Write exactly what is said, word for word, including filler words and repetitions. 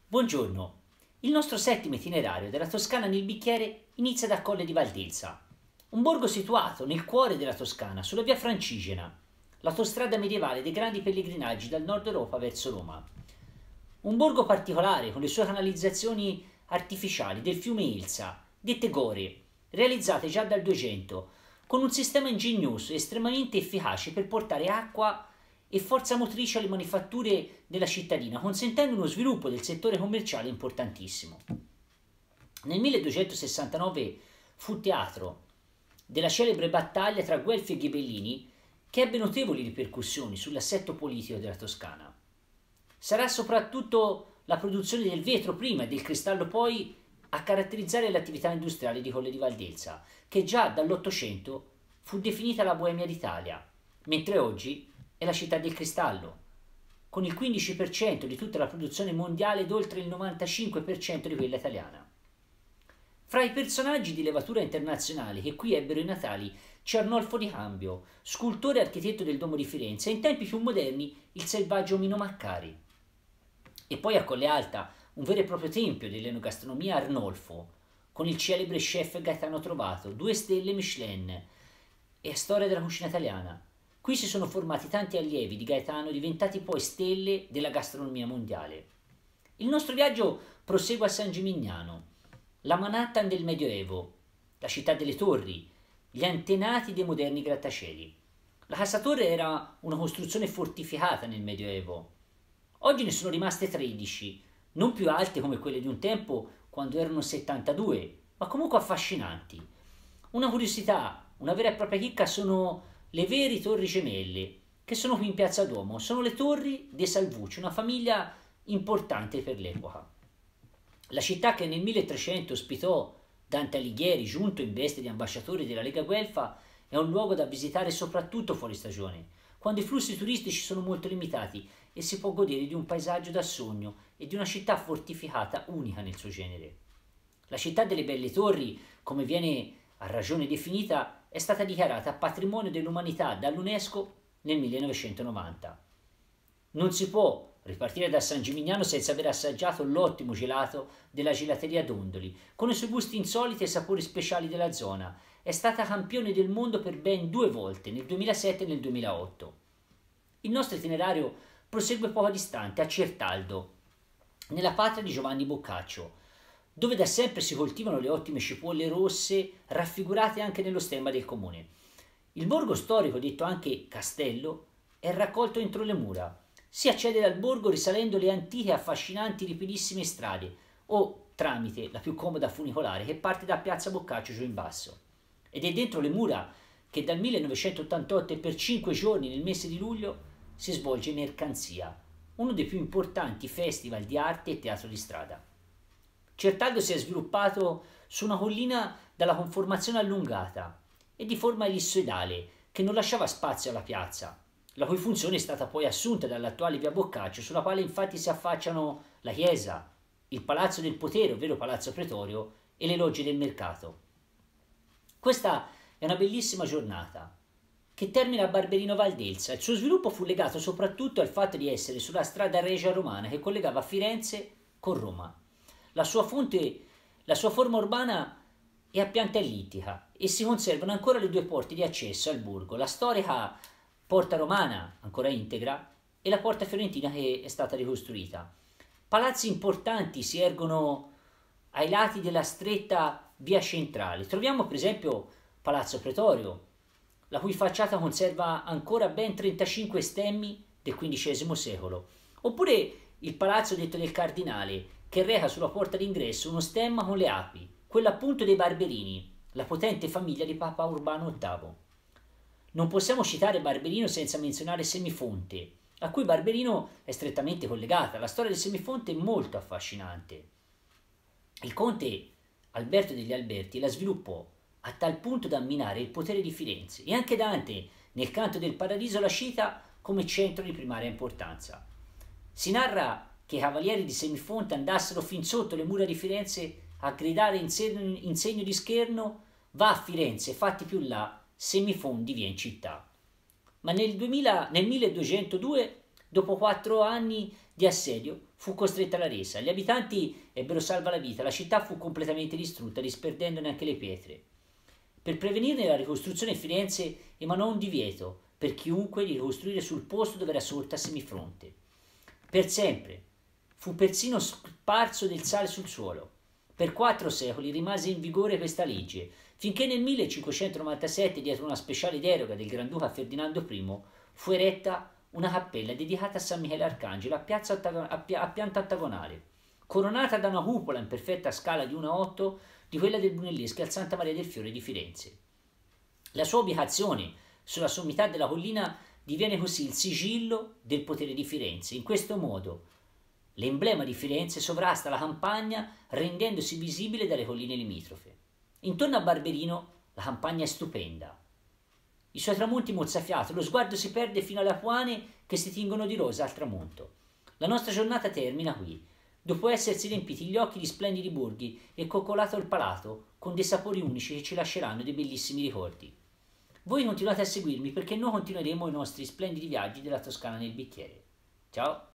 Buongiorno, il nostro settimo itinerario della Toscana nel bicchiere inizia da Colle di Valdelsa, un borgo situato nel cuore della Toscana, sulla via Francigena, l'autostrada medievale dei grandi pellegrinaggi dal nord Europa verso Roma. Un borgo particolare con le sue canalizzazioni artificiali del fiume Ilsa, dette Gore, realizzate già dal duecento, con un sistema ingegnoso e estremamente efficace per portare acqua e forza motrice alle manifatture della cittadina, consentendo uno sviluppo del settore commerciale importantissimo. Nel milleduecentosessantanove fu teatro della celebre battaglia tra Guelfi e Ghibellini, che ebbe notevoli ripercussioni sull'assetto politico della Toscana. Sarà soprattutto la produzione del vetro prima e del cristallo poi a caratterizzare l'attività industriale di Colle di Valdelsa, che già dall'Ottocento fu definita la Boemia d'Italia, mentre oggi è la città del cristallo, con il quindici per cento di tutta la produzione mondiale ed oltre il novantacinque per cento di quella italiana. Fra i personaggi di levatura internazionale che qui ebbero i natali c'è Arnolfo di Cambio, scultore e architetto del Duomo di Firenze, e in tempi più moderni il selvaggio Mino Maccari. E poi a Colle Alta un vero e proprio tempio dell'enogastronomia Arnolfo, con il celebre chef Gaetano Trovato, due stelle Michelin e storia della cucina italiana. Qui si sono formati tanti allievi di Gaetano, diventati poi stelle della gastronomia mondiale. Il nostro viaggio prosegue a San Gimignano, la Manhattan del Medioevo, la città delle torri, gli antenati dei moderni grattacieli. La Casa Torre era una costruzione fortificata nel Medioevo. Oggi ne sono rimaste tredici, non più alte come quelle di un tempo quando erano settantadue, ma comunque affascinanti. Una curiosità, una vera e propria chicca sono le vere torri gemelle, che sono qui in Piazza Duomo. Sono le torri dei Salvucci, una famiglia importante per l'epoca. La città che nel milletrecento ospitò Dante Alighieri, giunto in veste di ambasciatore della Lega Guelfa, è un luogo da visitare soprattutto fuori stagione, quando i flussi turistici sono molto limitati e si può godere di un paesaggio da sogno e di una città fortificata unica nel suo genere. La città delle belle torri, come viene a ragione definita, è stata dichiarata patrimonio dell'umanità dall'UNESCO nel millenovecentonovanta. Non si può ripartire da San Gimignano senza aver assaggiato l'ottimo gelato della gelateria Dondoli, con i suoi gusti insoliti e sapori speciali della zona. È stata campione del mondo per ben due volte, nel duemilasette e nel duemilaotto. Il nostro itinerario prosegue poco distante, a Certaldo, nella patria di Giovanni Boccaccio, dove da sempre si coltivano le ottime cipolle rosse raffigurate anche nello stemma del comune. Il borgo storico, detto anche castello, è raccolto entro le mura. Si accede dal borgo risalendo le antiche e affascinanti ripidissime strade o tramite la più comoda funicolare che parte da Piazza Boccaccio giù in basso. Ed è dentro le mura che dal millenovecentottantotto e per cinque giorni nel mese di luglio si svolge Mercanzia, uno dei più importanti festival di arte e teatro di strada. Certaldo si è sviluppato su una collina dalla conformazione allungata e di forma ellissoidale che non lasciava spazio alla piazza, la cui funzione è stata poi assunta dall'attuale via Boccaccio, sulla quale infatti si affacciano la chiesa, il palazzo del potere, ovvero palazzo pretorio, e le logge del mercato. Questa è una bellissima giornata che termina a Barberino Valdelsa. Il suo sviluppo fu legato soprattutto al fatto di essere sulla strada Regia Romana che collegava Firenze con Roma. La sua fonte, la sua forma urbana è a pianta ellittica e si conservano ancora le due porte di accesso al borgo, la storica Porta Romana, ancora integra, e la Porta Fiorentina che è stata ricostruita. Palazzi importanti si ergono ai lati della stretta via centrale. Troviamo per esempio Palazzo Pretorio, la cui facciata conserva ancora ben trentacinque stemmi del quindicesimo secolo, oppure il Palazzo detto del Cardinale, che reca sulla porta d'ingresso uno stemma con le api, quello appunto dei Barberini, la potente famiglia di Papa Urbano ottavo. Non possiamo citare Barberino senza menzionare Semifonte, a cui Barberino è strettamente collegata. La storia del Semifonte è molto affascinante. Il conte Alberto degli Alberti la sviluppò a tal punto da minare il potere di Firenze, e anche Dante, nel Canto del Paradiso, la cita come centro di primaria importanza. Si narra che i cavalieri di Semifonte andassero fin sotto le mura di Firenze a gridare in segno, in segno di scherno: va a Firenze, fatti più là, Semifondi vien città. Ma nel, duemila, nel milleduecentodue, dopo quattro anni di assedio, fu costretta alla resa. Gli abitanti ebbero salva la vita, la città fu completamente distrutta, disperdendone anche le pietre. Per prevenirne la ricostruzione, Firenze emanò un divieto per chiunque di ricostruire sul posto dove era sorta a semifronte. Per sempre fu persino sparso del sale sul suolo. Per quattro secoli rimase in vigore questa legge, finché nel millecinquecentonovantasette, dietro una speciale deroga del Granduca Ferdinando I, fu eretta una cappella dedicata a San Michele Arcangelo a, piazza ottagon- a, pi- a pianta ottagonale, coronata da una cupola in perfetta scala di uno a otto di quella del Brunelleschi al Santa Maria del Fiore di Firenze. La sua ubicazione sulla sommità della collina diviene così il sigillo del potere di Firenze. In questo modo l'emblema di Firenze sovrasta la campagna rendendosi visibile dalle colline limitrofe. Intorno a Barberino la campagna è stupenda. I suoi tramonti mozzafiato, lo sguardo si perde fino alle apuane che si tingono di rosa al tramonto. La nostra giornata termina qui, dopo essersi riempiti gli occhi di splendidi borghi e coccolato il palato con dei sapori unici che ci lasceranno dei bellissimi ricordi. Voi continuate a seguirmi perché noi continueremo i nostri splendidi viaggi della Toscana nel bicchiere. Ciao!